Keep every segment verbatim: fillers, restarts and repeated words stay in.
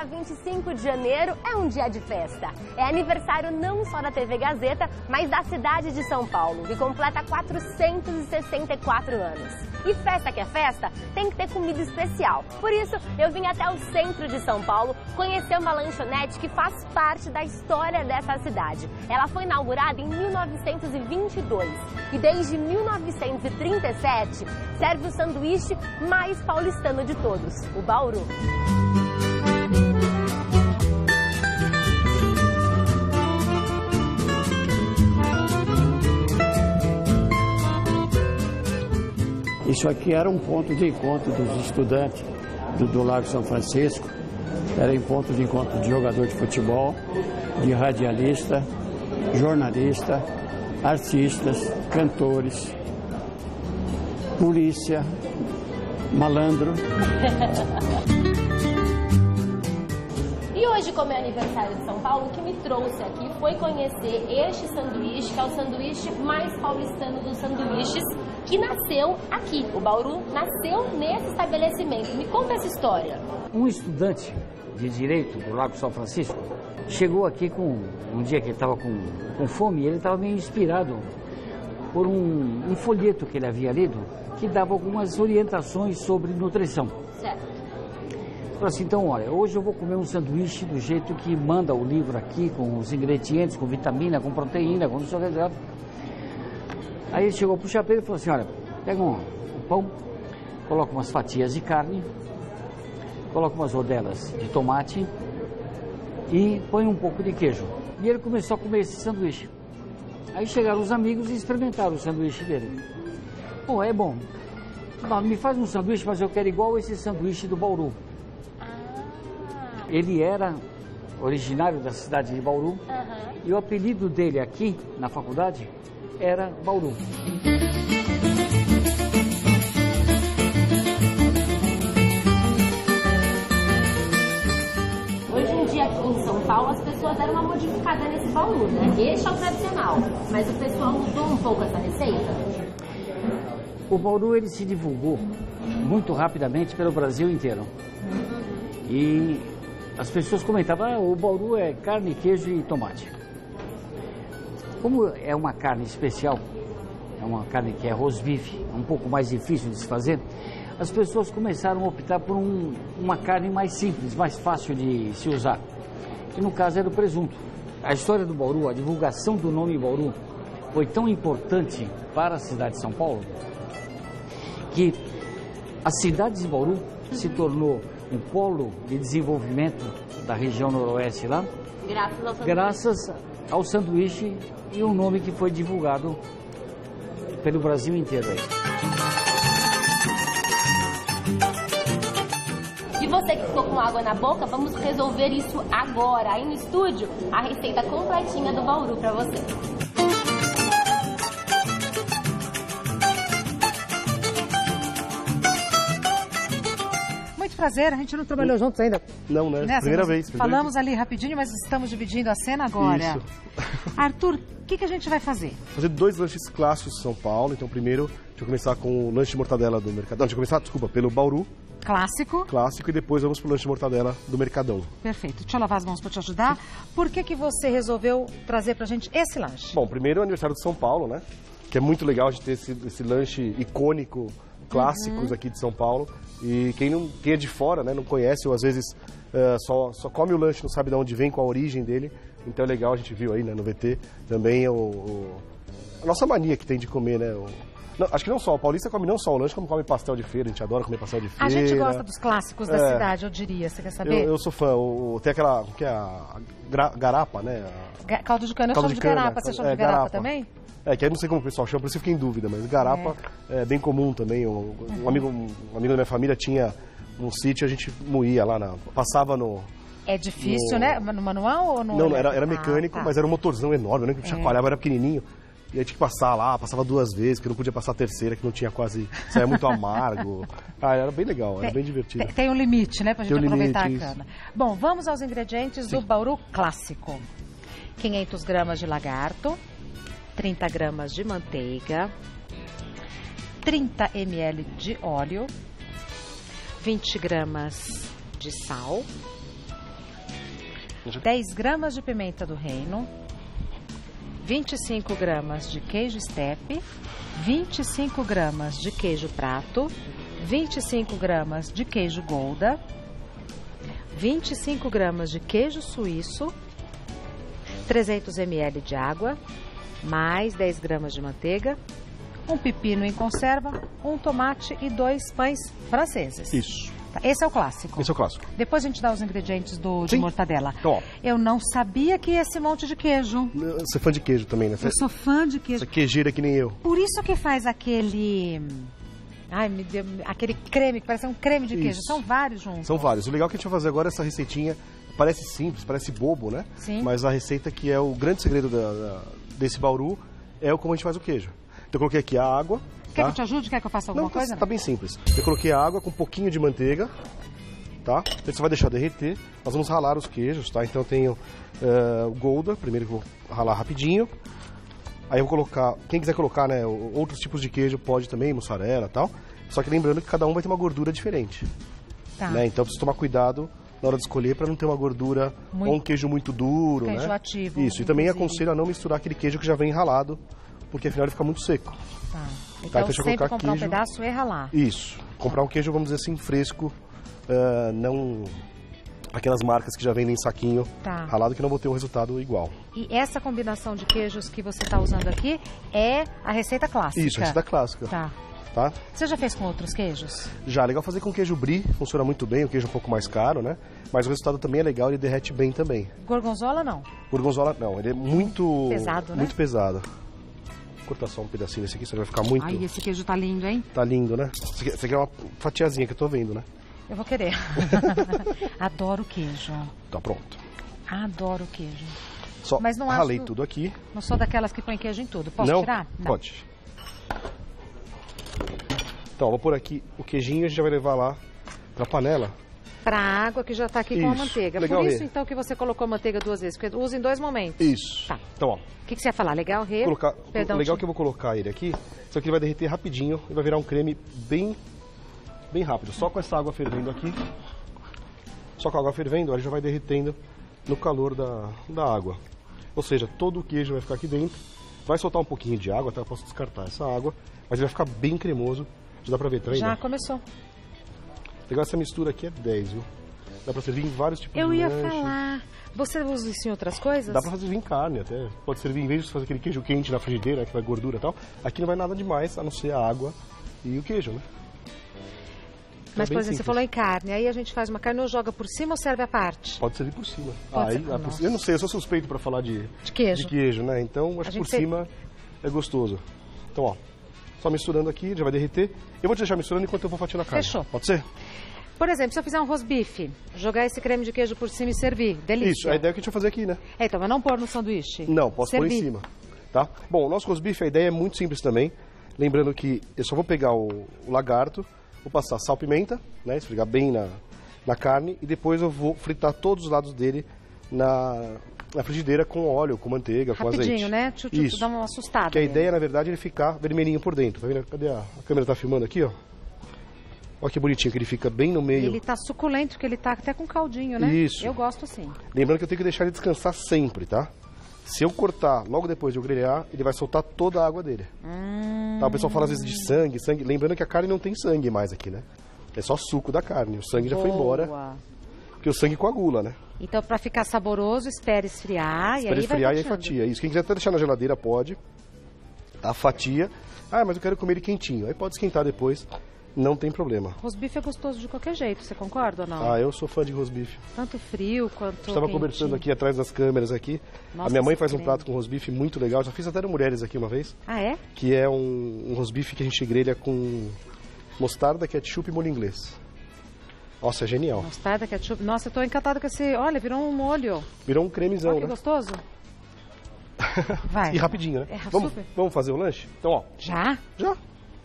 vinte e cinco de janeiro é um dia de festa. É aniversário não só da T V Gazeta, mas da cidade de São Paulo, que completa quatrocentos e sessenta e quatro anos. E festa que é festa, tem que ter comida especial. Por isso, eu vim até o centro de São Paulo conhecer uma lanchonete que faz parte da história dessa cidade. Ela foi inaugurada em mil novecentos e vinte e dois e desde mil novecentos e trinta e sete serve o sanduíche mais paulistano de todos, o Bauru. Isso aqui era um ponto de encontro dos estudantes do, do Largo São Francisco, era um ponto de encontro de jogador de futebol, de radialista, jornalista, artistas, cantores, polícia, malandro. E hoje, como é aniversário de São Paulo, o que me trouxe aqui foi conhecer este sanduíche, que é o sanduíche mais paulistano dos sanduíches, que nasceu aqui. O Bauru nasceu nesse estabelecimento. Me conta essa história. Um estudante de Direito do Largo São Francisco chegou aqui com um dia que ele estava com, com fome e ele estava meio inspirado por um, um folheto que ele havia lido que dava algumas orientações sobre nutrição. Certo. Falou assim, então olha, hoje eu vou comer um sanduíche do jeito que manda o livro aqui, com os ingredientes, com vitamina, com proteína, com não sei o que. Aí ele chegou pro chapeiro e falou assim, olha, pega um, um pão, coloca umas fatias de carne, coloca umas rodelas de tomate e põe um pouco de queijo. E ele começou a comer esse sanduíche. Aí chegaram os amigos e experimentaram o sanduíche dele. Pô, é bom. Não, me faz um sanduíche, mas eu quero igual esse sanduíche do Bauru. Ele era originário da cidade de Bauru, uhum. E o apelido dele aqui na faculdade era Bauru. Hoje em dia aqui em São Paulo as pessoas deram uma modificada nesse Bauru, né? Este é o tradicional, mas o pessoal mudou um pouco essa receita. O Bauru ele se divulgou muito rapidamente pelo Brasil inteiro. Uhum. E as pessoas comentavam, ah, o Bauru é carne, queijo e tomate. Como é uma carne especial, é uma carne que é rosbife, é um pouco mais difícil de se fazer, as pessoas começaram a optar por um, uma carne mais simples, mais fácil de se usar, que no caso era o presunto. A história do Bauru, a divulgação do nome Bauru foi tão importante para a cidade de São Paulo, que a cidade de Bauru se tornou um polo de desenvolvimento da região noroeste lá, graças ao sanduíche, graças ao sanduíche e um nome que foi divulgado pelo Brasil inteiro. E você que ficou com água na boca, vamos resolver isso agora. Aí no estúdio, a receita completinha do Bauru para você. Prazer, a gente não trabalhou juntos ainda. Não, né? né? Primeira assim, vez. Falamos vez. ali rapidinho, mas estamos dividindo a cena agora. Isso. Arthur, o que, que a gente vai fazer? Fazer dois lanches clássicos de São Paulo. Então, primeiro, deixa eu começar com o lanche de mortadela do Mercadão. Não, deixa eu começar, desculpa, pelo Bauru. Clássico. Clássico, e depois vamos pro lanche de mortadela do Mercadão. Perfeito. Deixa eu lavar as mãos para te ajudar. Por que, que você resolveu trazer pra gente esse lanche? Bom, primeiro é o aniversário de São Paulo, né? Que é muito legal de ter esse, esse lanche icônico, clássicos uhum. aqui de São Paulo. E quem, não, quem é de fora, né, não conhece ou às vezes uh, só, só come o lanche, não sabe de onde vem, qual a origem dele. Então é legal, a gente viu aí, né, no V T também o, o, a nossa mania que tem de comer, né? O, não, acho que não só, o paulista come não só o lanche, como come pastel de feira, a gente adora comer pastel de feira. A gente gosta dos clássicos da é, cidade, eu diria, você quer saber? Eu, eu sou fã, o, tem aquela, que é a gra, garapa, né? A, caldo de cana, eu chamo de, de cana, garapa, você chama é, de garapa, garapa também? É, que aí não sei como o pessoal chama, por isso eu fiquei em dúvida, mas garapa é, é bem comum também. Um, um, amigo, um amigo da minha família tinha um sítio, a gente moía lá, na, passava no... É difícil, no... né? No manual ou no... Não, era, era mecânico, ah, tá. Mas era um motorzão enorme, né? Que chacoalhava, é. Era pequenininho. E aí tinha que passar lá, passava duas vezes, porque não podia passar a terceira, que não tinha quase... Saia muito amargo. Ah, era bem legal, era tem, bem divertido. Tem, tem um limite, né? Pra gente tem aproveitar limite, a cana. Bom, vamos aos ingredientes Sim. do Bauru clássico. quinhentas gramas de lagarto, trinta gramas de manteiga, trinta mililitros de óleo, vinte gramas de sal, dez gramas de pimenta do reino, vinte e cinco gramas de queijo steppe, vinte e cinco gramas de queijo prato, vinte e cinco gramas de queijo Gouda, vinte e cinco gramas de queijo suíço, trezentos mililitros de água, mais dez gramas de manteiga, um pepino em conserva, um tomate e dois pães franceses. Isso. Tá, esse é o clássico. Esse é o clássico. Depois a gente dá os ingredientes do, de Sim. mortadela. Então, ó. Eu não sabia que ia esse monte de queijo. Você é fã de queijo também, né? Você Eu sou fã de queijo. é queijeira que nem eu. Por isso que faz aquele... Ai, me deu... aquele creme, que parece um creme de queijo. Isso. São vários juntos. São vários. O legal é que a gente vai fazer agora essa receitinha, parece simples, parece bobo, né? Sim. Mas a receita que é o grande segredo da, da, desse bauru é o como a gente faz o queijo. Então eu coloquei aqui a água. Quer tá? que eu te ajude? Quer que eu faça alguma Não, tá, coisa? tá bem simples. Eu coloquei a água com um pouquinho de manteiga, tá? Então você vai deixar derreter. Nós vamos ralar os queijos, tá? Então eu tenho uh, o Gouda, primeiro que eu vou ralar rapidinho. Aí eu vou colocar, quem quiser colocar, né, outros tipos de queijo pode também, mussarela e tal. Só que lembrando que cada um vai ter uma gordura diferente. Tá. Né? Então precisa tomar cuidado na hora de escolher para não ter uma gordura Muito- ou um queijo muito duro, Queijo né? ativo, Isso, e também inclusive. aconselho a não misturar aquele queijo que já vem ralado, porque afinal ele fica muito seco. Tá. Então, então deixa eu sempre colocar comprar queijo. um pedaço e ralar. Isso. Comprar um queijo, vamos dizer assim, fresco, ah, não aquelas marcas que já vendem em saquinho Tá. ralado que não vão ter um resultado igual. E essa combinação de queijos que você está usando aqui é a receita clássica. Isso, receita clássica. Tá. Tá? Você já fez com outros queijos? Já, legal fazer com queijo brie, funciona muito bem, o queijo é um pouco mais caro, né? Mas o resultado também é legal, ele derrete bem também. Gorgonzola não. Gorgonzola não, ele é muito Pesado, né? muito pesado. Vou cortar só um pedacinho desse aqui, senão vai ficar muito... Ai, esse queijo tá lindo, hein? Tá lindo, né? Esse aqui, esse aqui é uma fatiazinha que eu tô vendo, né? Eu vou querer. Adoro queijo. Tá pronto. Adoro queijo. Só Mas não acho- ralei tudo aqui. Não sou daquelas que põem queijo em tudo. Posso não? tirar? Pode. Então, vou pôr aqui o queijinho e a gente já vai levar lá pra panela. Pra água que já tá aqui com a Isso. manteiga. Legal, Por isso, Rê. então, que você colocou manteiga duas vezes. Porque usa em dois momentos. Isso. Tá. Então, ó, O que, que você ia falar? Legal, Rê? colocar, Perdão, legal te- que eu vou colocar ele aqui, só que ele vai derreter rapidinho e vai virar um creme bem, bem rápido. Só com essa água fervendo aqui, só com a água fervendo, ele já vai derretendo no calor da, da água. Ou seja, todo o queijo vai ficar aqui dentro, vai soltar um pouquinho de água, tá? Eu posso descartar essa água, mas ele vai ficar bem cremoso. Já dá pra ver, tá vendo? Já começou. Legal, essa mistura aqui é dez, viu? Dá pra servir em vários tipos Eu de ia lanche. falar. Você usa isso em outras coisas? Dá pra fazer em carne até. Pode servir, em vez de fazer aquele queijo quente na frigideira, aquela gordura e tal, aqui não vai nada demais, a não ser a água e o queijo, né? Mas, É por bem exemplo, você simples. falou em carne. Aí a gente faz uma carne ou joga por cima ou serve à parte? Pode servir por cima. Pode Aí, ser- ah, por- Nossa. eu não sei, eu sou suspeito pra falar de, De queijo. de queijo, né? Então, acho A que por gente tem- cima é gostoso. Então, ó, só misturando aqui, já vai derreter. Eu vou te deixar misturando enquanto eu vou fatiando a carne. Fechou. Pode ser? Por exemplo, se eu fizer um rosbife, jogar esse creme de queijo por cima e servir. Delícia. Isso, a ideia é que a gente vai fazer aqui, né? É, então, mas não pôr no sanduíche. Não, posso pôr Servir. em cima, tá? Bom, o nosso rosbife, a ideia é muito simples também. Lembrando que eu só vou pegar o, o lagarto, vou passar sal, pimenta, né? Esfregar bem na, na carne e depois eu vou fritar todos os lados dele na, na frigideira com óleo, com manteiga, com azeite. Rapidinho, né? Tchu, tchu, Isso. Dá uma assustada. Que a nele. ideia, na verdade, é ele ficar vermelhinho por dentro. Tá vendo? Cadê a, a câmera? Tá filmando aqui, ó. Olha que bonitinho que ele fica bem no meio. Ele tá suculento, porque ele tá até com caldinho, né? Isso. Eu gosto assim. Lembrando que eu tenho que deixar ele descansar sempre, tá? Se eu cortar logo depois de eu grelhar, ele vai soltar toda a água dele. Hum... Tá, o pessoal fala às vezes de sangue, sangue. Lembrando que a carne não tem sangue mais aqui, né? É só suco da carne. O sangue já foi embora, Boa. porque o sangue coagula, né? Então, pra ficar saboroso, espere esfriar e Espera aí esfriar vai e aí fatiando. fatia. Isso, quem quiser até deixar na geladeira pode. A fatia. Ah, mas eu quero comer ele quentinho. Aí pode esquentar depois, não tem problema. Rosbife é gostoso de qualquer jeito, você concorda ou não? Ah, eu sou fã de rosbife. Tanto frio quanto Estava quentinho. conversando aqui atrás das câmeras aqui. Nossa, a minha mãe esse faz um creme. prato com rosbife muito legal. Já fiz até no Mulheres aqui uma vez. Ah, é? Que é um, um rosbife que a gente grelha com mostarda, ketchup e molho inglês. Nossa, é genial. Mostarda, ketchup. Nossa, eu tô encantada com esse... Olha, virou um molho. Virou um cremezão, Olha que né? gostoso. Vai. E rapidinho, né? É, vamos, super. vamos fazer o lanche? Então, ó, Já? já.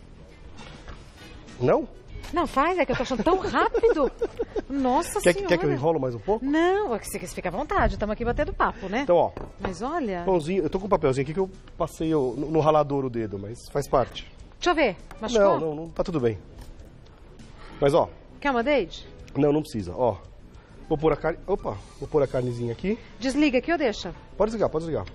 Não? Não, faz, é que eu tô achando tão rápido. Nossa Quer, Senhora. quer que eu enrolo mais um pouco? Não, é que você fica à vontade, estamos aqui batendo papo, né? Então, ó, Mas olha, pãozinho. Eu tô com um papelzinho aqui que eu passei o- no, no ralador o dedo, mas faz parte. deixa eu ver, machucou? Não, não, não, tá tudo bem. Mas, ó, Quer uma Deide? não, não precisa, ó. Vou pôr a carne... Opa, vou pôr a carnezinha aqui. Desliga aqui ou deixa? Pode desligar, pode desligar.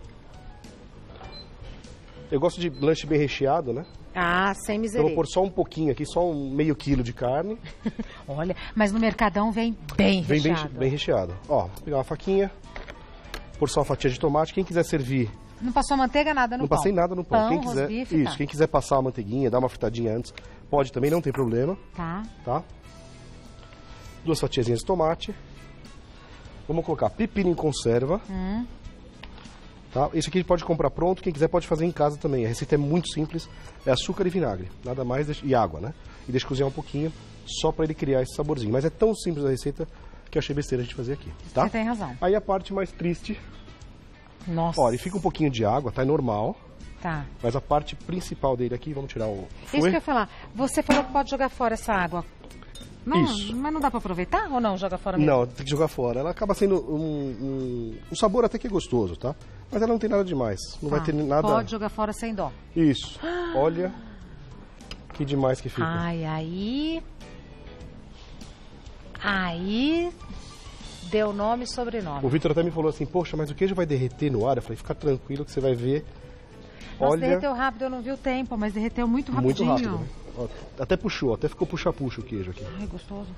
Eu gosto de lanche bem recheado, né? Ah, sem Então miséria. eu vou pôr só um pouquinho aqui, só um meio quilo de carne. Olha, mas no Mercadão vem bem Vem bem, recheado. bem recheado. Ó, vou pegar uma faquinha, pôr só uma fatia de tomate. Quem quiser servir... Não passou manteiga, nada no Não pão? passei nada no pão. Pão, Quem quiser, rosbife, isso, tá. quem quiser passar uma manteiguinha, dar uma fritadinha antes, pode também, não tem problema, Tá. tá? Duas fatiazinhas de tomate. Vamos colocar pepino em conserva. Hum. Tá? Esse aqui pode comprar pronto, quem quiser pode fazer em casa também. A receita é muito simples, é açúcar e vinagre, nada mais, deixa- e água, né? E deixa cozinhar um pouquinho, só para ele criar esse saborzinho. Mas é tão simples a receita que eu achei besteira a gente fazer aqui, tá? Você tem razão. Aí a parte mais triste, Nossa. olha, fica um pouquinho de água, tá? É normal, Tá. mas a parte principal dele aqui, vamos tirar o Isso que eu ia falar. Você falou que pode jogar fora essa água. Não, Isso. Mas não dá pra aproveitar ou não? Joga fora mesmo? Não, tem que jogar fora. Ela acaba sendo um, um, um sabor até que é gostoso, tá? Mas ela não tem nada demais. Não vai Tá. ter nada... Pode jogar fora sem dó. Isso. Olha que demais que fica. Ai, aí... Aí... Deu nome e sobrenome. O Vitor até me falou assim, poxa, mas o queijo vai derreter no ar? Eu falei, fica tranquilo que você vai ver. Nossa, Olha, derreteu rápido, eu não vi o tempo, mas derreteu muito muito rapidinho. rápido. Né? Ó, até puxou, até ficou puxa-puxa o queijo aqui. Ai, gostoso.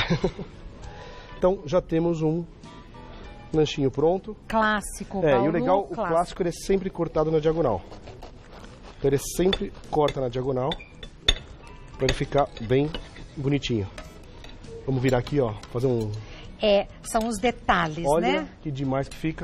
Então, já temos um lanchinho pronto. Clássico, É, Bauru, e o legal, o clássico. clássico, ele é sempre cortado na diagonal. Então ele sempre corta na diagonal para ele ficar bem bonitinho. Vamos virar aqui, ó, fazer um... É, são os detalhes, Olha né? que demais que fica.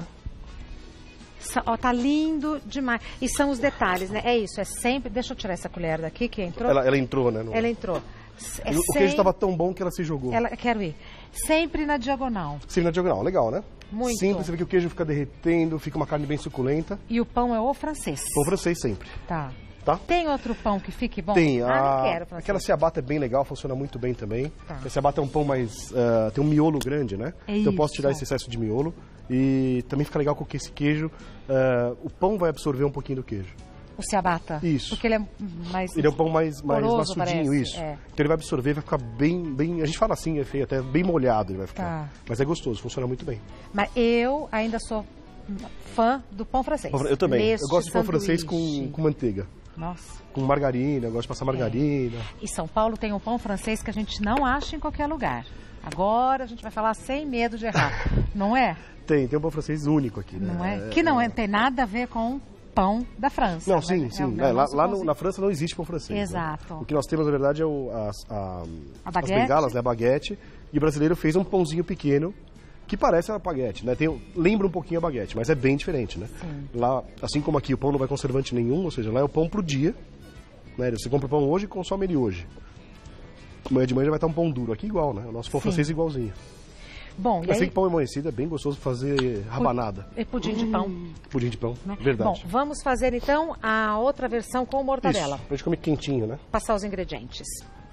Sa- Ó, tá lindo demais. E são os detalhes, né? É isso, é sempre... Deixa eu tirar essa colher daqui que entrou. Ela, ela entrou, né? no- Ela entrou. S- É E o sempre... queijo estava tão bom que ela se jogou. Ela... Quero ir. Sempre na diagonal. Sim, na diagonal, legal, né? Muito. Simples, você vê que o queijo fica derretendo, fica uma carne bem suculenta. E o pão é o francês. Pão francês sempre, Tá. tá? Tem outro pão que fique bom? Tem, Ah, a... não quero francês. aquela ciabatta é bem legal, funciona muito bem também. Tá. A ciabatta é um pão mais... ah, tem um miolo grande, né? É então eu posso isso. tirar esse excesso de miolo. E também fica legal com esse queijo. ah, o pão vai absorver um pouquinho do queijo. O ciabatta? Isso. Porque ele é mais... Ele é um pão mais, mais poroso, maçudinho, parece, isso. é. Então ele vai absorver, vai ficar bem, bem... A gente fala assim, é feio, até bem molhado ele vai ficar. Tá. Mas é gostoso, funciona muito bem. Mas eu ainda sou fã do pão francês. Eu também. Neste eu gosto de pão francês com, sanduíche. com manteiga. Nossa. Com margarina, eu gosto de passar margarina. E São Paulo tem um pão francês que a gente não acha em qualquer lugar. Agora a gente vai falar sem medo de errar. Não é? Tem, tem um pão francês único aqui, né? Não é? Que não é, tem nada a ver com pão da França. Não, né? sim, É sim. o É, lá nosso lá no- pãozinho. na França não existe pão francês. né? Exato. O que nós temos, na verdade, é o, as, a, A as baguete. bengalas, né? A baguete. E o brasileiro fez um pãozinho pequeno que parece a baguete, né? Tem, lembra um pouquinho a baguete, mas é bem diferente, né? Sim. Lá, assim como aqui, o pão não vai conservante nenhum, ou seja, lá é o pão pro dia. Né? Você compra o pão hoje e consome ele hoje. Amanhã de manhã já vai estar um pão duro. Aqui igual, né? O nosso pão Sim. francês é igualzinho. Bom, e Eu sei aí... que pão amanhecido é bem gostoso fazer rabanada. E pudim de pão. Pudim de pão, Né? verdade. Bom, vamos fazer então a outra versão com mortadela. Isso, pra gente comer quentinho, né? Passar os ingredientes.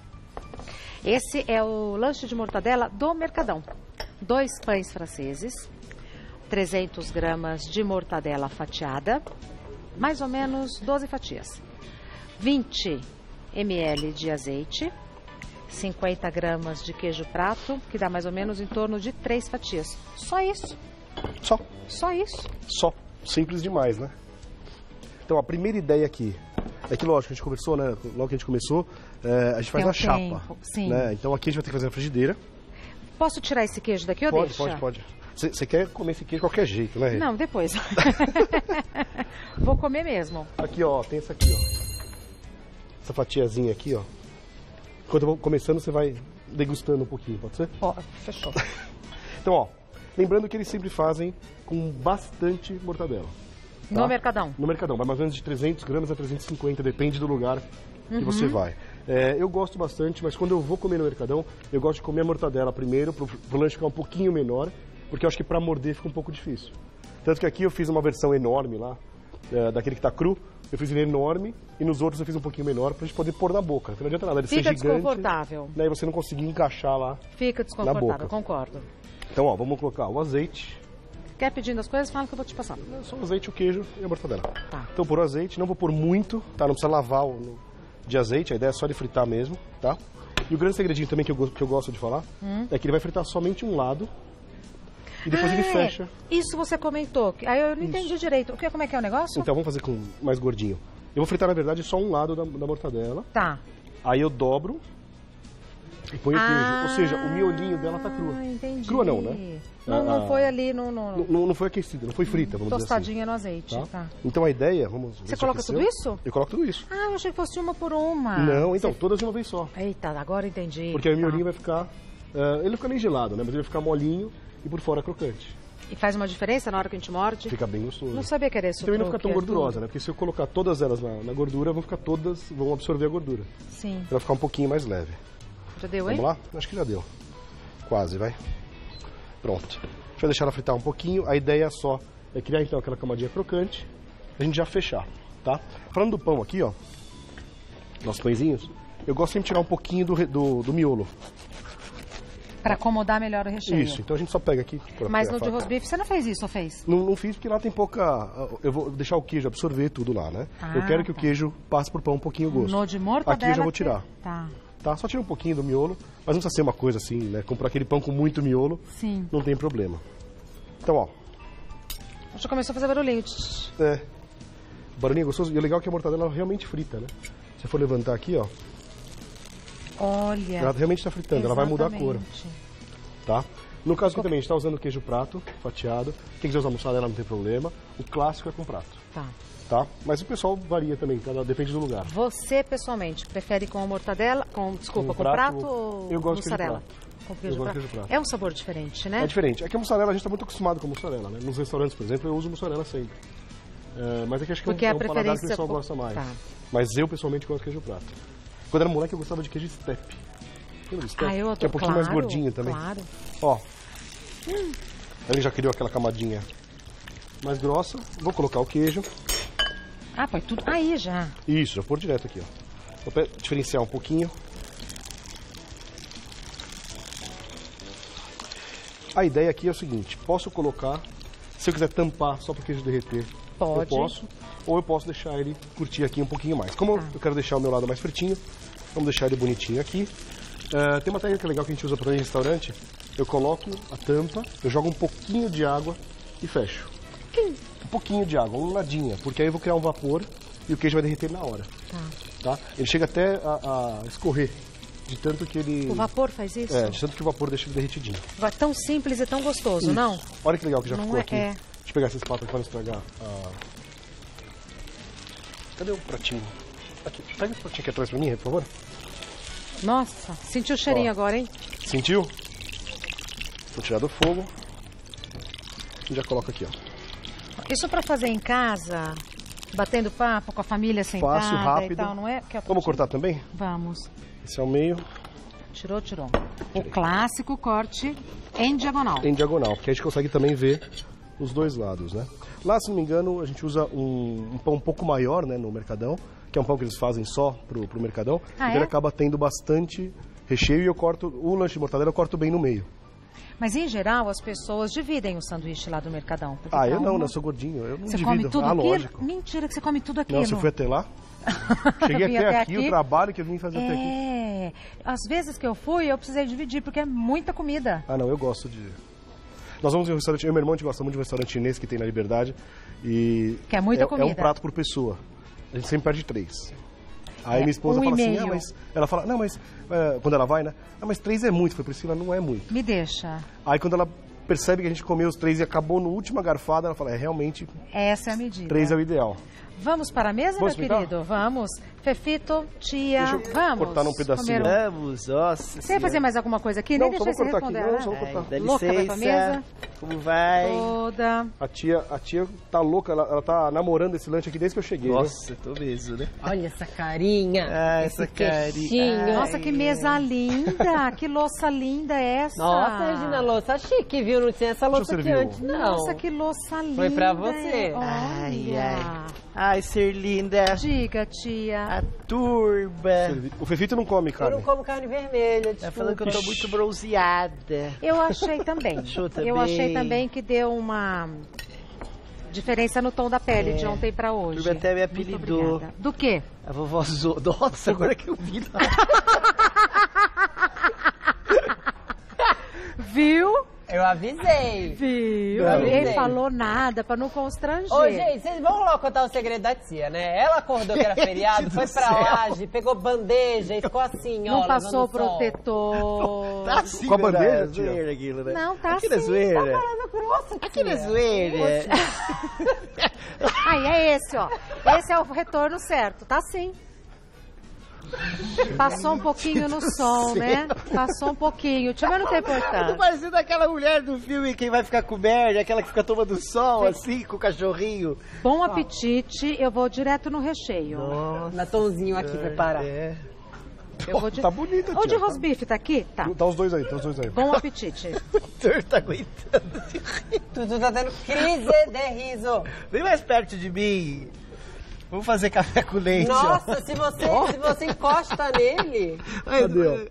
Esse é o lanche de mortadela do Mercadão. Dois pães franceses, trezentas gramas de mortadela fatiada, mais ou menos doze fatias, vinte mililitros de azeite, cinquenta gramas de queijo prato, que dá mais ou menos em torno de três fatias. Só isso, Só, só isso. só. Simples demais, né? Então, a primeira ideia aqui é que, lógico, a gente conversou, né? Logo que a gente começou, é, a gente faz Tem na o chapa. tempo, sim. Né? Então, aqui a gente vai ter que fazer na frigideira. Posso tirar esse queijo daqui ou Pode, deixa? pode, pode. Você quer comer esse queijo de qualquer jeito, né? Rê? Não, depois. Vou comer mesmo. Aqui, ó, tem essa aqui, ó. Essa fatiazinha aqui, ó. Enquanto eu vou começando, você vai degustando um pouquinho, pode ser? Ó, fechou. Então, ó, lembrando que eles sempre fazem com bastante mortadela. No tá? Mercadão. No Mercadão, vai mais ou menos de trezentas gramas a trezentos e cinquenta, depende do lugar que Uhum. você vai. É, eu gosto bastante, mas quando eu vou comer no Mercadão, eu gosto de comer a mortadela primeiro, pro, pro lanche ficar um pouquinho menor, porque eu acho que pra morder fica um pouco difícil. Tanto que aqui eu fiz uma versão enorme lá, é, daquele que tá cru, eu fiz ele enorme, e nos outros eu fiz um pouquinho menor pra gente poder pôr na boca. Não adianta nada, ele Fica ser gigante, desconfortável. né, e você não conseguir encaixar lá. Fica desconfortável, boca. concordo. Então, ó, vamos colocar o azeite, Quer pedindo as coisas? Fala que eu vou te passar. é só o azeite, o queijo e a mortadela. Tá. Então, por azeite, não vou pôr muito, tá? Não precisa lavar o no- de azeite, a ideia é só de fritar mesmo, tá? E o grande segredinho também que eu, go- que eu gosto de falar Hum. é que ele vai fritar somente um lado e depois ah, ele fecha. Isso você comentou. Aí eu não entendi direito. O que, como é que é o negócio? Então vamos fazer com mais gordinho. Eu vou fritar, na verdade, só um lado da, da mortadela. Tá. Aí eu dobro e ponho ah, o queijo. Ou seja, o miolinho dela tá crua. Ah, entendi. Crua não, né? Não, não ah, foi ali no... no... Não, não foi aquecida, não foi frita, vamos Tostadinha dizer assim. no azeite, tá? Tá? Então a ideia, vamos ver Você se coloca aqueceu. tudo isso? Eu coloco tudo isso. Ah, eu achei que fosse uma por uma. Não, então, Você... todas de uma vez só. Eita, agora entendi. Porque aí o tá. miolinho vai ficar... Uh, ele não fica nem gelado, né? Mas ele vai ficar molinho e por fora crocante. E faz uma diferença na hora que a gente morde? Fica bem gostoso. Não sabia que era isso. E também não fica tão é gordurosa, tudo. né? Porque se eu colocar todas elas na, na gordura, vão ficar todas... Vão absorver a gordura. Sim. Vai ficar um pouquinho mais leve. Já deu, hein? Vamos lá? Acho que já deu. Quase, vai. Pronto. Deixa eu deixar ela fritar um pouquinho. A ideia só é criar então aquela camadinha crocante. A gente já fechar, tá? Falando do pão aqui, ó. Nossos pãezinhos. Eu gosto sempre de tirar um pouquinho do, do, do miolo. Pra acomodar melhor o recheio. Isso. Então a gente só pega aqui. Mas no de rosbife você não fez isso, ou fez? Não, não fiz porque lá tem pouca... Eu vou deixar o queijo absorver tudo lá, né? Ah, eu quero que tá. o queijo passe por pão um pouquinho o gosto. No de mortadela... Aqui eu já vou tirar. Tá. Tá? Só tira um pouquinho do miolo. Mas não precisa ser uma coisa assim, né? Comprar aquele pão com muito miolo. Sim. Não tem problema. Então, ó. Já começou a fazer barulhinho. É. Barulhinho gostoso. E o legal é que a mortadela ela realmente frita, né? Se eu for levantar aqui, ó. Olha. Ela realmente está fritando. Ela vai mudar a cor. Tá? No caso aqui também, a gente está usando queijo prato, fatiado. Quem quiser usar mussarela não tem problema. O clássico é com prato. Tá. Tá? Mas o pessoal varia também, cada, depende do lugar. Você, pessoalmente, prefere com a mortadela, com, desculpa, Com com, prato, prato ou eu gosto de queijo mussarela? prato. Com queijo Eu gosto prato. de queijo prato. É um sabor diferente, né? É diferente. É que a mussarela, a gente está muito acostumado com a mussarela, né? Nos restaurantes, por exemplo, eu uso mussarela sempre. É, mas é que acho que Porque é um, a é um paladar que o preferência pessoal por- gosta mais. Tá. Mas eu, pessoalmente, gosto de queijo prato. Quando era moleque, eu gostava de queijo step. Lembra do step? Ah, eu adoro. Que é um pouquinho claro, mais gordinho também. Claro. Ó. Ele já criou aquela camadinha mais grossa. Vou colocar o queijo. Ah, põe tudo aí já. Isso, já pôr direto aqui, ó. Vou pe- diferenciar um pouquinho. A ideia aqui é o seguinte, posso colocar, se eu quiser tampar só para o queijo derreter, Pode. eu posso. Ou eu posso deixar ele curtir aqui um pouquinho mais. Como Tá. eu quero deixar o meu lado mais fritinho, vamos deixar ele bonitinho aqui. Uh, tem uma técnica legal que a gente usa para em restaurante. Eu coloco a tampa, eu jogo um pouquinho de água e fecho. Um pouquinho de água, uma nadinha, porque aí eu vou criar um vapor e o queijo vai derreter na hora. Tá. Tá? Ele chega até a, a escorrer, de tanto que ele... O vapor faz isso? É, de tanto que o vapor deixa ele derretidinho. Vai tão simples e tão gostoso, Isso. não? Olha que legal que já Não ficou é- aqui. é. Deixa eu pegar essa espátula para não estragar. a- Cadê o pratinho? Aqui, pega esse pratinho aqui atrás pra mim, por favor. Nossa, sentiu o cheirinho Ó. agora, hein? Sentiu? Vou tirar do fogo. E já coloco aqui, ó. Isso pra fazer em casa, batendo papo com a família sentada Fácil, rápido. e tal, não é? Quer Vamos cortar também? Vamos. Esse é o meio, Tirou, tirou. O clássico corte em diagonal. em diagonal, porque a gente consegue também ver os dois lados, né? Lá, se não me engano, a gente usa um, um pão um pouco maior, né, no Mercadão, que é um pão que eles fazem só pro, pro Mercadão. Ah, então é? ele acaba tendo bastante recheio e eu corto, o lanche de mortadela eu corto bem no meio. Mas em geral as pessoas dividem o sanduíche lá do Mercadão. porque Ah, dá eu não, uma- né? Eu sou gordinho, eu não Você divido. come tudo ah, aquilo? lógico. Mentira que você come tudo aquilo. Não, se eu fui até lá, cheguei Vim até, até aqui, aqui. o trabalho que eu vim fazer até aqui. É, às vezes que eu fui, eu precisei dividir, porque é muita comida. Ah, não, eu gosto de... Nós vamos em um restaurante, eu e meu irmão, a gente gosta muito de um restaurante chinês que tem na Liberdade. E Que é muita é, comida. É um prato por pessoa. A gente sempre perde três. Aí É, minha esposa um fala e assim, meio. ah, mas... Ela fala, não, mas... é, quando ela vai, né? Ah, mas três é muito. Foi, Priscila, não é muito. Me deixa. Aí quando ela percebe que a gente comeu os três e acabou no última garfada, ela fala, é, realmente, Essa é a medida. três é o ideal. Vamos para a mesa, Vamos meu explicar? querido? Vamos. Fefito, tia, Deixa eu vamos. cortar num pedacinho. Comer um- Vamos, nossa. Você vai fazer mais alguma coisa aqui? Não, Nem só deixa vou você cortar aqui. responder. Não, só né? vou cortar. Dá Louca, vai licença. pra mesa? Como vai? Toda. A tia, a tia tá louca, ela, ela tá namorando esse lanche aqui desde que eu cheguei. viu? Nossa, tô mesmo, né? Olha essa carinha. Ah, esse essa carinha. queixinho. Nossa, que mesa linda. Que louça linda é essa. Nossa, Regina, louça chique, viu? Não tinha essa louça aqui servir o- antes, não. Nossa, que louça linda. Foi pra você. Olha. Ai, ai. Ai, ser linda. Diga, tia. A turba. O Fefito não come Eu carne. não como carne vermelha, Tá desculpa. falando que eu tô muito bronzeada. Eu achei também. Achou também? Eu achei também que deu uma diferença no tom da pele É. de ontem pra hoje. A turma até me Muito apelidou. obrigada. Do quê? A vovó Zô. Nossa, agora que eu vi. Viu? Eu eu avisei. Viu? Não, Ninguém não. falou nada pra não constranger. Ô, gente, vocês vão logo contar o segredo da tia, né? Ela acordou que era feriado, foi pra laje, pegou bandeja e ficou assim, ó. Não passou o levando sol. protetor. Tá assim, Com a né? bandeja, Zoeira aquilo, né? Não, tá Aquilo é assim. zoeira. Falando grosso, Aquilo é tia. zoeira. Aí é esse, ó. Esse é o retorno certo, tá sim. Passou um pouquinho no som, né? Passou um pouquinho. Mas não tem Tô importância. parecendo aquela mulher do filme Quem Vai Ficar com Merda, aquela que fica tomando sol, assim, com o cachorrinho. Bom apetite, eu vou direto no recheio. Batonzinho aqui preparado. É. Eu vou de... Tá bonita, Ou de tia. rosbife, tá aqui? Tá. Tá os dois aí, tá os dois aí. Bom apetite. O Arthur tá aguentando de rir. Tudo tá tendo crise de riso. Vem mais perto de mim. Vamos fazer café com leite. ó. Nossa, se você, se você encosta nele... Cadê, ó?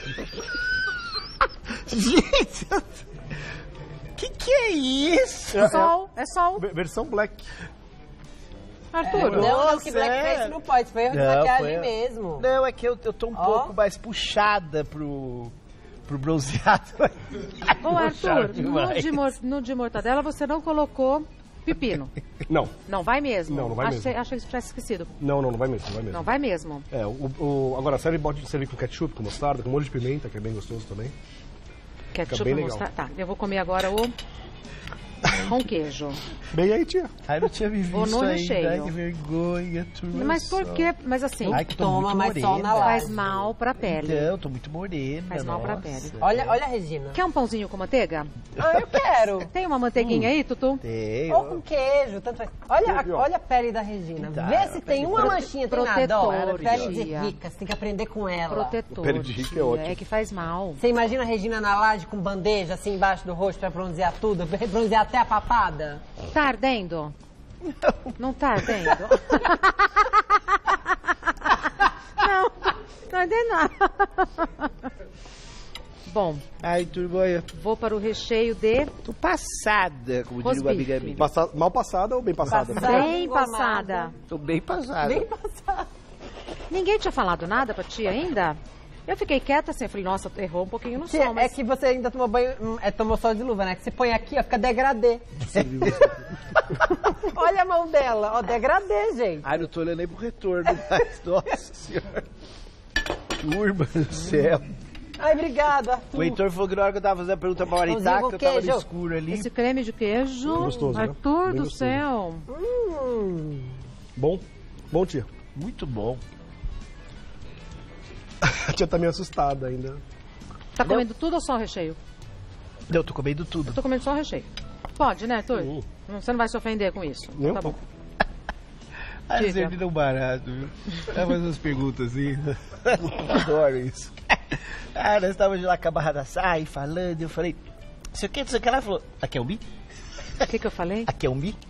Gente, que que é isso? É, Sol, é sol. é versão black. Arthur, Não, não, Nossa, que blackface é. não pode. Foi erro de Não, maquiagem foi- mesmo. Não, é que eu, eu tô um Ó. pouco mais puxada pro, pro bronzeado. Ô, Arthur, no demais. de, mor- no de mortadela você não colocou pepino. Não, Não vai mesmo? Não, não vai achei, mesmo. Achei que você tivesse esquecido. não, não, não vai mesmo, não vai mesmo. Não vai mesmo. É, o, o- agora serve pode servir com ketchup, com mostarda, com molho de pimenta, que é bem gostoso também. Ketchup bem pra legal. mostrar. Tá, eu vou comer agora o com queijo. Bem aí, tia. Ai, não tinha me Vou visto no ainda. recheio. Ai, que vergonha, turma. Mas por quê? Mas assim, Ai, que eu tô Toma muito mais sol morena. na live. faz mal pra pele. Então, eu tô muito morena. Faz mal pra nossa. pele. Olha, olha a Regina. Quer um pãozinho com manteiga? Ah, eu quero. Tem uma manteiguinha aí, Tutu? Tem. Ou com queijo, tanto faz. Olha, Aqui, a, ó. olha a pele da Regina. Tá, Vê se tem uma prote- manchinha, tem nada. Ó, protetor, pele de tia. rica, você tem que aprender com ela. Protetor. Pele de rica é tia, ótimo. É que faz mal. Você imagina a Regina na laje com bandeja assim embaixo do rosto pra bronzear tudo? Bronzear até a papada? Tá ardendo? Não. Não tá ardendo? Não, não ardendo nada. Bom, Ai, turma, eu vou para o recheio de tô passada, como diria uma Rosbife. amiga minha. Passa- mal passada ou bem passada? Passada. bem engomada. passada. Tô bem passada. Bem passado. Ninguém tinha falado nada pra tia ainda? Eu fiquei quieta assim, eu falei, nossa, errou um pouquinho no Tia, som, mas... É que você ainda tomou banho, hum, é, tomou sol de luva, né? Que você põe aqui, ó, fica degradê. Olha a mão dela, ó, degradê, gente. Ai, não tô olhando nem pro retorno, mas, nossa senhora. Turma do céu. Ai, obrigado, Arthur. O Heitor falou que na hora que eu tava fazendo a pergunta pra Pãozinho Maritaca, com eu tava no queijo. escuro ali. Esse creme de queijo, Gostoso, né? Arthur Bem do gostoso. céu. Hum. Bom? Bom, tia. Muito bom. A tia tá meio assustada ainda. Tá comendo tudo ou só o recheio? Não, eu tô comendo tudo. Eu tô comendo só o recheio. Pode, né, Arthur? Hum. Você não vai se ofender com isso. Nem um Tá bom. pouco. Ah, Diga. você me um barato, viu? Ela faz umas perguntas assim. Eu adoro isso. Ah, nós estávamos lá com a barra da Sai falando, e eu falei, não sei o que, não sei o que. Ela falou, aqui é o Mi? O que que eu falei? Aqui é o Mi?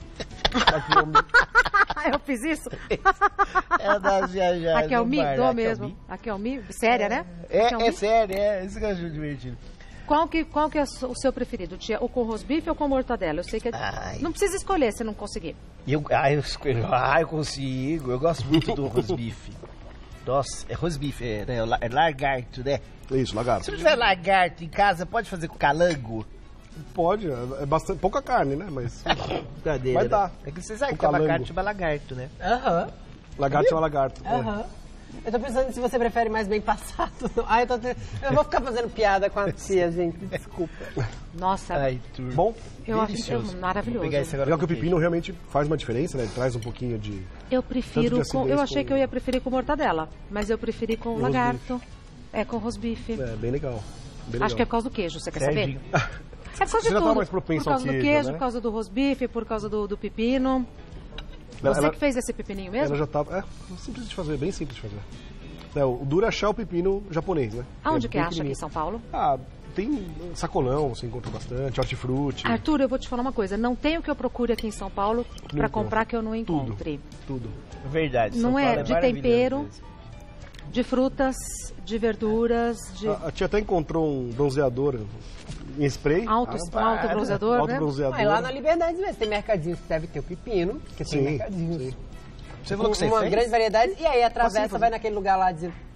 Eu fiz isso? Ela dá umas viajadas. Aqui é o no Mi? bar, Dou aqui é o mesmo. Mi. Aqui é o Mi? Séria, né? É, Aqui o é Mi? sério, é. Isso que eu acho divertido. Qual que, qual que é o seu preferido, tia? O com rosbife ou com mortadela? Eu sei que é... Ai. Não precisa escolher se não conseguir. Eu, ah, eu, escolho- ah, eu consigo. Eu gosto muito do rosbife. Nossa, é rosbife, é, né? É lagarto, né? Isso, lagarto. Se não tiver lagarto em casa, pode fazer com calango? Pode, é bastante, pouca carne, né? Mas Brincadeira. Vai dar. É que você sabe Com que abacate calango. chama lagarto, né? Aham, lagarto chama lagarto. é. aham. Eu tô pensando se você prefere mais bem passado. Ai, eu, tô te- eu vou ficar fazendo piada com a tia, gente. Desculpa. Nossa, Ai, turma. Bom, eu acho delicioso. eu- maravilhoso. Vou pegar esse agora legal que o com queijo. pepino realmente faz uma diferença, né? Ele traz um pouquinho de... Eu Tanto prefiro de com... acidez Eu achei com- que eu ia preferir com mortadela, mas eu preferi com rosbife. lagarto. É, com rosbife. É, bem legal. Bem legal. Acho que é por causa do queijo, você quer Serginho. saber? É por causa Você de já tá tudo. mais propenso por causa ao do queijo, queijo, né? por causa do rosbife, por causa do, do pepino. Ela- Você ela- que fez esse pepininho mesmo? Ela já tava... É, simples de fazer, bem simples de fazer. É, o duro é achar o pepino japonês, né? Aonde é que bem acha aqui em pequenininho. São Paulo? Ah, tem sacolão, você encontra bastante, hortifruti, Arthur, eu vou te falar uma coisa. Não tem o que eu procure aqui em São Paulo pra encontra. comprar que eu não Tudo. encontre. tudo. Verdade. Não São é Paulo de maravilhoso tempero. mesmo. De frutas, de verduras, de A, a tia até encontrou um bronzeador em spray. alto, Ah, alto bronzeador, Alto né? bronzeador. Mas lá na Liberdade mesmo, tem mercadinhos que deve ter o pepino, que tem Sim, mercadinhos. sim. Você falou que você uma fez? grande variedade, e aí atravessa, Posso fazer? vai naquele lugar lá de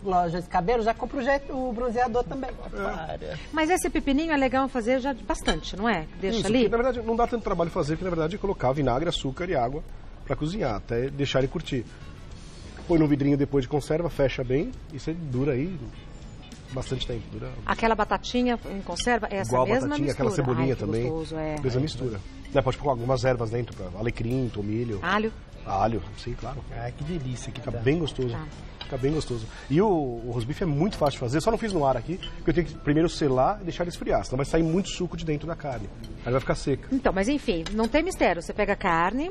lojas de cabelo, já compra o, jeito, o bronzeador também. Para. Mas esse pepininho é legal fazer já bastante, não é? Deixa Isso, ali. porque, na verdade, não dá tanto trabalho fazer, porque na verdade é colocar vinagre, açúcar e água para cozinhar, até deixar ele curtir. Põe no vidrinho depois de conserva, fecha bem, e isso aí dura aí bastante tempo. Dura... Aquela batatinha em conserva, essa Igual a mesma batatinha, mistura. aquela cebolinha Ai, que também. gostoso, é. Mesma mistura. Né, pode pôr algumas ervas dentro, pra alecrim, tomilho, Alho. alho, sim, claro. Ai, que delícia que Fica tá. bem gostoso. Tá. Fica bem gostoso. E o, o rosbife é muito fácil de fazer, só não fiz no ar aqui, porque eu tenho que primeiro selar e deixar ele esfriar, senão vai sair muito suco de dentro da carne. Aí vai ficar seca. Então, mas enfim, não tem mistério. Você pega a carne,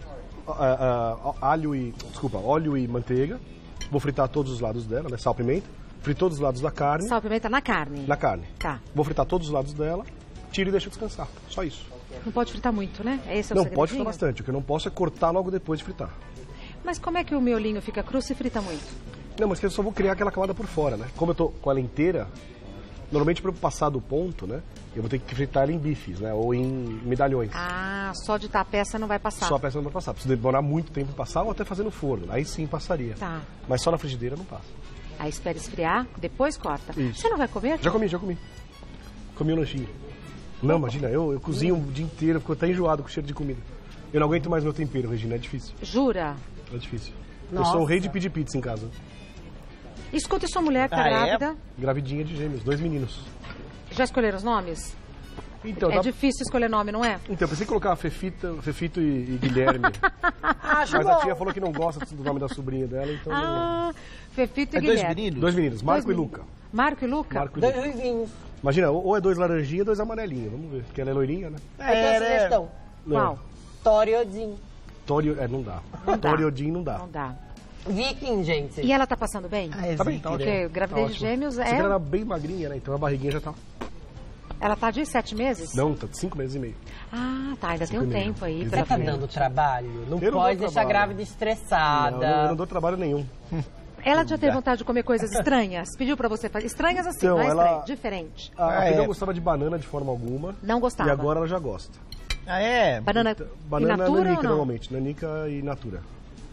Ah, ah, alho e. Desculpa, óleo e manteiga. Vou fritar todos os lados dela, né? Sal, pimenta. Frito todos os lados da carne. sal, pimenta na carne. Na carne. Tá. Vou fritar todos os lados dela, tiro e deixo descansar. Só isso. Não pode fritar muito, né? Esse é o Não, segredinho? pode fritar bastante. O que eu não posso é cortar logo depois de fritar. Mas como é que o miolinho fica cru se frita muito? Não, mas que eu só vou criar aquela camada por fora, né? Como eu tô com ela inteira, normalmente para eu passar do ponto, né? Eu vou ter que fritar ela em bifes, né? Ou em medalhões. Ah, só de estar a peça não vai passar. Só a peça não vai passar. Precisa demorar muito tempo pra passar ou até fazer no forno. Aí sim passaria. Tá. Mas só na frigideira não passa. Aí espera esfriar, depois corta. Isso. Você não vai comer? Já comi, já comi. Comi um lanchinho. Não, imagina, eu, eu cozinho o dia inteiro, fico até enjoado com o cheiro de comida. Eu não aguento mais meu tempero, Regina, é difícil. Jura? É difícil. Nossa. Eu sou o rei de pedir pizza em casa. Escuta, sua mulher que tá Ah, é? grávida. Gravidinha de gêmeos, dois meninos. Já escolheram os nomes? Então, É tá- difícil escolher nome, não é? então eu pensei em colocar Fefita, Fefito e, e Guilherme. Acho Mas a bom. tia falou que não gosta do nome da sobrinha dela, então... não- Ah, Fefito e É dois Guilherme. meninos? Dois meninos, Marco Dois e meninos. Luca. Marco e Luca? Marco e Dois Luca. ruivinhos. Imagina, ou ou é dois laranjinhas, dois amarelinhos. Vamos ver, porque ela é loirinha, né? Aí tem a sugestão. Qual? Toriodin. Torio... É, não dá. Não dá. Toriodin não dá. Não dá. Viking, gente. E ela tá passando bem? Ah, é Tá bem, zica, tá né? Porque gravidez de Ótimo. gêmeos Você que ela é... era bem magrinha, né? Então a barriguinha já tá... Ela tá de sete meses? Não, tá de cinco meses e meio. Ah, tá. Ainda tem um Cinco e meio. tempo aí Você pela Você tá frente. dando trabalho? Não Eu não pode dou deixar a trabalho. grávida estressada. Não, eu não dou trabalho nenhum. Ela já teve vontade de comer coisas estranhas? Pediu pra você fazer? Estranhas assim, Então, não é ela- estranho, diferente. A, a Ah, Fê é. não gostava de banana de forma alguma. Não gostava? E agora ela já gosta. Ah, é? Banana, Banana in natura nanica ou não? normalmente, nanica e natura.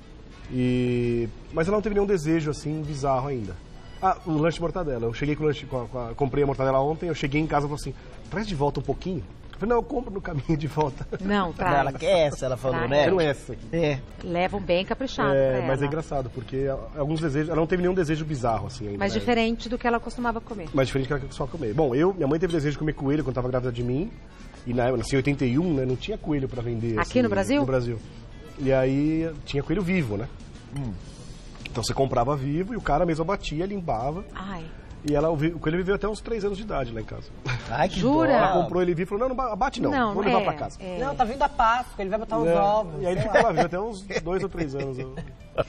E... Mas ela não teve nenhum desejo assim bizarro ainda. Ah, o lanche de mortadela. Eu cheguei com o lanche, com a- com a- comprei a mortadela ontem, eu cheguei em casa e falei assim, traz de volta um pouquinho. Eu falei, não, eu compro no caminho de volta. Não, Não, ela traz. quer essa, ela falou, Traz. né? Quero essa. É. Levam bem caprichado pra É, ela. mas é engraçado, porque alguns desejos... Ela não teve nenhum desejo bizarro assim ainda. Mas né? diferente do que ela costumava comer. Mais diferente do que ela só comer. Bom, eu, minha mãe teve desejo de comer coelho quando estava grávida de mim. E na época, nasci em oitenta e um, né? Não tinha coelho para vender. Aqui assim, no Brasil? No Brasil. E aí tinha coelho vivo, né? Então você comprava vivo e o cara mesmo abatia, limpava. Ai, E ela, o vi- o coelho viveu até uns três anos de idade lá em casa. Ai, que Jura? dó. Ela comprou ele vivo e falou, não, não abate não, não, vou levar é, pra casa. é. Não, tá vindo a Páscoa, ele vai botar uns É, ovos. e aí ele sei ficou lá. lá, viveu até uns dois ou três anos. eu-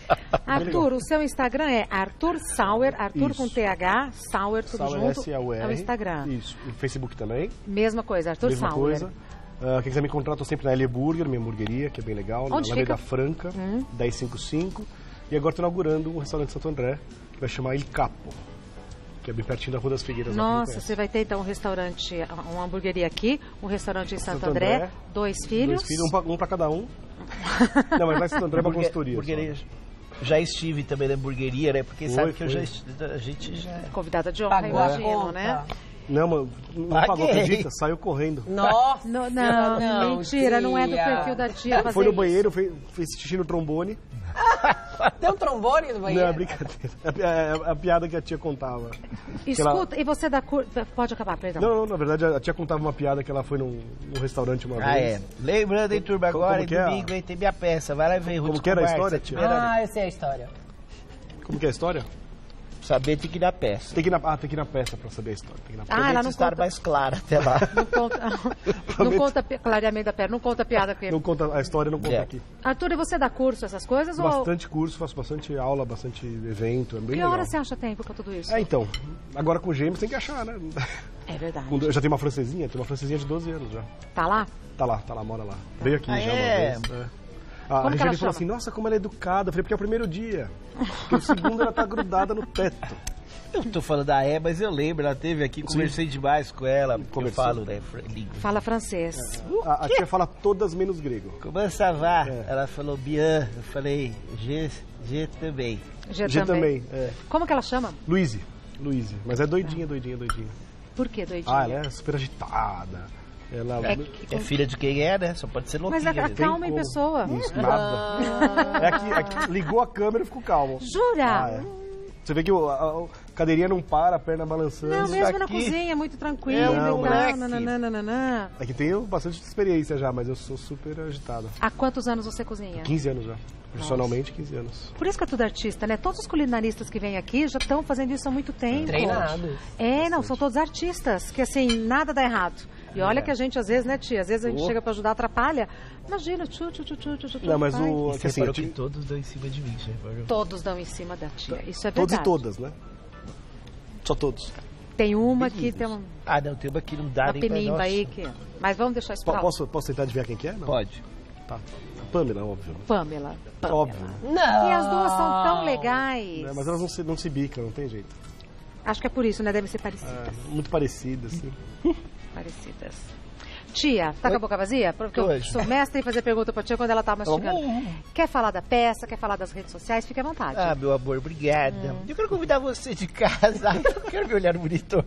Arthur, o seu Instagram é Arthur Sauer, Arthur Isso. com T H, Sauer tudo Sauer, junto. S A U R. É o Instagram. Isso. E Facebook também. Mesma coisa, Arthur Mesma Sauer. coisa. Ah, quem quiser me encontrar, estou sempre na L Burger, minha hamburgueria, que é bem legal. Onde na Alameda fica? Franca, dez cinquenta e cinco. E agora estou inaugurando um restaurante em Santo André, que vai chamar Il Capo, que é bem pertinho da Rua das Figueiras. lá, quem Nossa, conhece. você vai ter então um restaurante, uma hamburgueria aqui, um restaurante em Santo, Santo André, André, dois filhos. Dois filhos, um pra, um pra cada um. Não, mas vai Santo André pra consultoria. só. Hamburgueria. Já estive também na hamburgueria, né? Porque Foi, sabe que eu foi. já, esti- a gente já... Convidada de honra, Pagou a imagino, conta. né? Não, mano, não Paguei. pagou, acredita? Saiu correndo. Nossa, Não, não, não, mentira, não é do tia. perfil da tia fazer Foi no isso. banheiro, fez, fez xixi no trombone. tem um trombone no Não, banheiro? é brincadeira. É a, pi- é a piada que a tia contava. Escuta, e você da cur... Pode acabar, perdão. Não, não, na verdade a tia contava uma piada que ela foi num, num restaurante uma Ah, vez. é. Lembrando, hein, turma, Como- agora, como que é? domingo, hein, tem minha peça. Vai lá ver, Ruth Como que era a Conversa, história, tia? primeira- Ah, eu sei a história. Como que é a história? Saber tem que ir na peça. Tem que ir na, ah, tem que ir na peça pra saber a história. Tem que ir na peça. Ah, ela Prometo não estar conta- mais clara até lá. Não conta, não conta pi- clareamento da perna, não conta piada com ele. Não conta a história, não conta É. aqui. Arthur, e você dá curso, essas coisas? Ou Bastante curso, faço bastante aula, bastante evento, é bem que legal. hora você acha tempo pra tudo isso? É, então, agora com gêmeos tem que achar, né? É verdade. Com- Eu já tenho uma francesinha, tenho uma francesinha de doze anos já. Tá lá? Tá lá, tá lá, mora lá. Veio aqui Ah, já é? uma vez. É. A Como que Regiane ela falou chama? assim, nossa, como ela é educada. Eu falei, porque é o primeiro dia. Porque o segundo ela tá grudada no teto. Eu tô falando da E, mas eu lembro, ela teve aqui, conversei demais com ela. Conversou. Eu falo, né? língua. Fala francês. A, a tia fala todas menos grego. Como ça va? É. Ela falou bien. Eu falei, je, je também. G G também. também, é. Como que ela chama? Luíse. Luíse. Mas é doidinha, doidinha, doidinha. Por que doidinha? Ah, ela é super agitada. Ela... É que- É filha de quem é, né? Só pode ser louquinha. Mas a, a mesmo. calma em como. pessoa. Isso, nada. É aqui, aqui, ligou a câmera e ficou calmo. Jura? Ah, é. Você vê que o- a, a cadeirinha não para, a perna balançando. Não, mesmo na aqui cozinha, muito tranquilo. é um e tal, moleque. nananana. Aqui tenho bastante experiência já, mas eu sou super agitado. Há quantos anos você cozinha? quinze anos já. Profissionalmente, quinze anos. Por isso que é tudo artista, né? Todos os culinaristas que vêm aqui já estão fazendo isso há muito tempo. Treinados. É, não, são todos artistas, que assim, nada dá errado. E olha que a gente, às vezes, né, tia? Às vezes a gente Oh. chega pra ajudar, atrapalha. Imagina, tchu, tchu, tchu, tchu, tchu, tchu, Não, mas faz. o... Você que assim, reparou eu que tive- todos dão em cima de mim, já reparou? Todos dão em cima da tia, isso é Todos verdade. e todas, né? Só todos. Tem uma que tem uma, Ah, não, tem uma que não dá uma nem pra pinimba nós. aí que... Mas vamos deixar isso Po- pra lá. Posso, posso tentar adivinhar quem que é? Não. Pode. Tá. A Pamela, óbvio. Pamela. Pamela. Óbvio. Não. E as duas são tão legais. É, mas elas não se, não se bicam, não tem jeito. Acho que é por isso, né? Devem ser parecidas. É, muito parecidas, assim. Parecidas. Tia, tá com a boca vazia? Porque eu Oi. sou mestre em fazer pergunta pra tia quando ela tá mastigando. bom. Quer falar da peça, quer falar das redes sociais? Fique à vontade. Ah, meu amor, obrigada. Hum. Eu quero convidar você de casa. Eu não quero me olhar no monitor.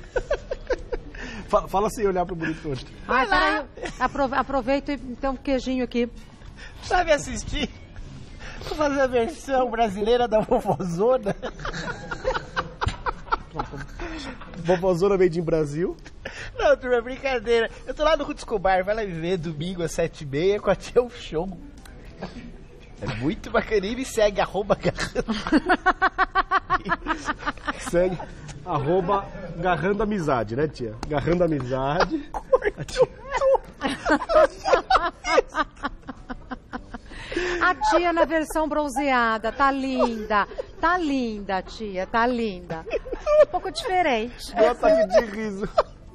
Fala, fala sem olhar pro monitor. Ai, peraí. Aprove- Aproveita e tem um queijinho aqui. Sabe assistir? Vou fazer a versão brasileira da Vovozona. Vovozona made in Brasil. Não, turma, é brincadeira. Eu tô lá no Ruth Escobar, vai lá me ver domingo às sete e meia com a Tia um Show. É muito bacaninha, me segue, arroba garrando. Segue. Arroba Garrando Amizade, né, tia? Garrando Amizade. A tia- A tia na versão bronzeada, tá linda. Tá linda, tia, tá linda. Um pouco diferente. Deu um ataque de riso.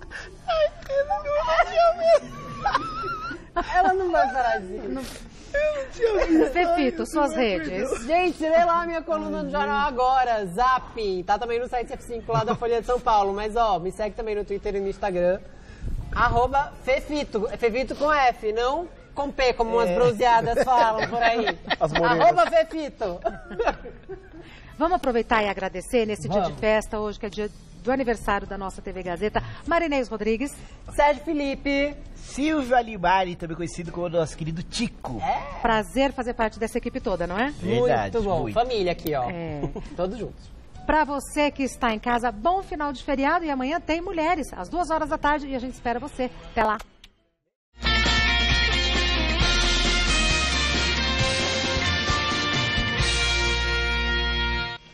Ela não vai parar de Fefito, suas redes. Gente, lê lá a minha coluna do Jornal Agora, Zap. Tá também no site F cinco lá da Folha de São Paulo. Mas, ó, me segue também no Twitter e no Instagram. Arroba Fefito. É Fefito com F, não com P, como umas bronzeadas falam por aí. As morenas. Arroba Fefito. Vamos aproveitar e agradecer nesse dia de Vamos. festa, hoje que é dia do aniversário da nossa T V Gazeta. Marinês Rodrigues. Sérgio Felipe. Silvio Alimari, também conhecido como nosso querido Tico. Prazer fazer parte dessa equipe toda, não é? Verdade, muito bom. muito. Família aqui, ó. É. Todos juntos. Para você que está em casa, bom final de feriado e amanhã tem Mulheres, às duas horas da tarde, e a gente espera você. Até lá.